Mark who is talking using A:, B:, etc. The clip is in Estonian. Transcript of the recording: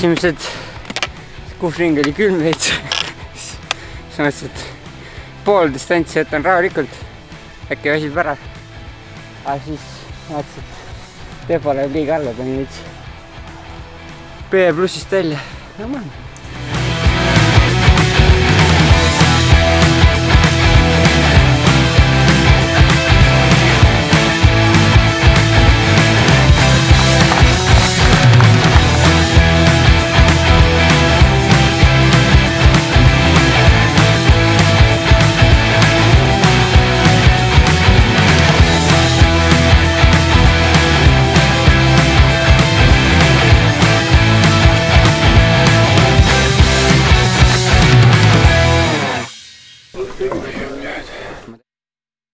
A: esimesed kuhvring oli külm veits. siis mõtlesin, et pool distantsi jätan rahulikult, äkki väsib ära. aga siis vaatasin, et tempo läheb liiga alla, panin veits B+-ist välja.